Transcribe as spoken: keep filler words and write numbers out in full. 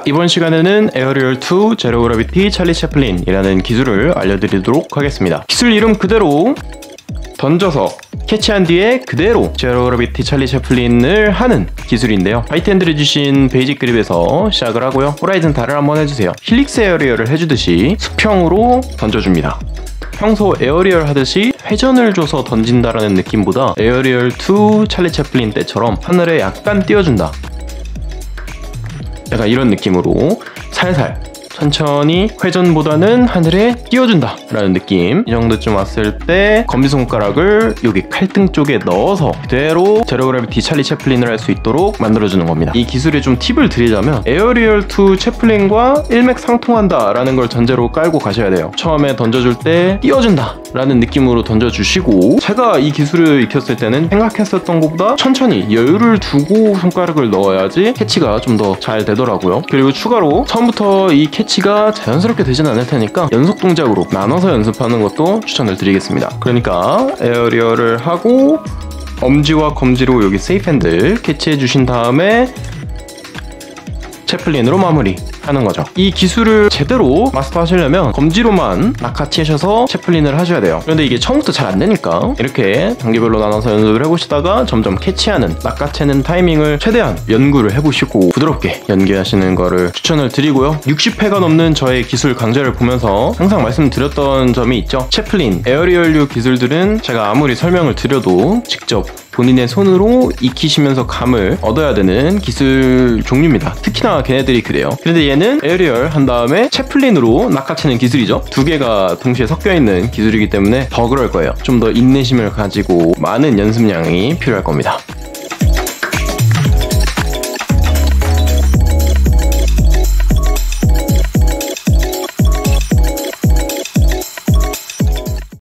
자, 이번 시간에는 에어리얼 투 제로 그래비티 찰리 채플린이라는 기술을 알려드리도록 하겠습니다. 기술 이름 그대로 던져서 캐치한 뒤에 그대로 제로 그래비티 찰리 채플린을 하는 기술인데요. 바이트핸드를 주신 베이직 그립에서 시작을 하고요. 호라이즌 달을 한번 해주세요. 힐릭스 에어리얼을 해주듯이 수평으로 던져줍니다. 평소 에어리얼 하듯이 회전을 줘서 던진다라는 느낌보다 에어리얼 투 찰리 채플린 때처럼 하늘에 약간 띄워준다, 약간 이런 느낌으로 살살 천천히 회전보다는 하늘에 띄워준다 라는 느낌. 이 정도쯤 왔을 때 검지손가락을 여기 칼등 쪽에 넣어서 그대로 제로 그래비티 찰리 채플린을 할 수 있도록 만들어주는 겁니다. 이 기술에 좀 팁을 드리자면 에어리얼 투 채플린과 일맥상통한다 라는 걸 전제로 깔고 가셔야 돼요. 처음에 던져줄 때 띄워준다 라는 느낌으로 던져주시고, 제가 이 기술을 익혔을 때는 생각했었던 것보다 천천히 여유를 두고 손가락을 넣어야지 캐치가 좀 더 잘 되더라고요. 그리고 추가로 처음부터 이 캐치가 자연스럽게 되진 않을 테니까 연속 동작으로 나눠서 연습하는 것도 추천을 드리겠습니다. 그러니까 에어리얼을 하고 엄지와 검지로 여기 세이프 핸들 캐치해 주신 다음에 채플린으로 마무리 하는 거죠. 이 기술을 제대로 마스터 하시려면 검지로만 낙하치셔서 채플린을 하셔야 돼요. 그런데 이게 처음부터 잘 안 되니까 이렇게 단계별로 나눠서 연습을 해보시다가 점점 캐치하는, 낚아채는 타이밍을 최대한 연구를 해보시고 부드럽게 연기하시는 거를 추천을 드리고요. 육십 회가 넘는 저의 기술 강좌를 보면서 항상 말씀드렸던 점이 있죠. 채플린, 에어리얼류 기술들은 제가 아무리 설명을 드려도 직접 본인의 손으로 익히시면서 감을 얻어야 되는 기술 종류입니다. 특히나 걔네들이 그래요. 그런데 얘는 에어리얼 한 다음에 채플린으로 낚아채는 기술이죠. 두 개가 동시에 섞여있는 기술이기 때문에 더 그럴 거예요. 좀 더 인내심을 가지고 많은 연습량이 필요할 겁니다.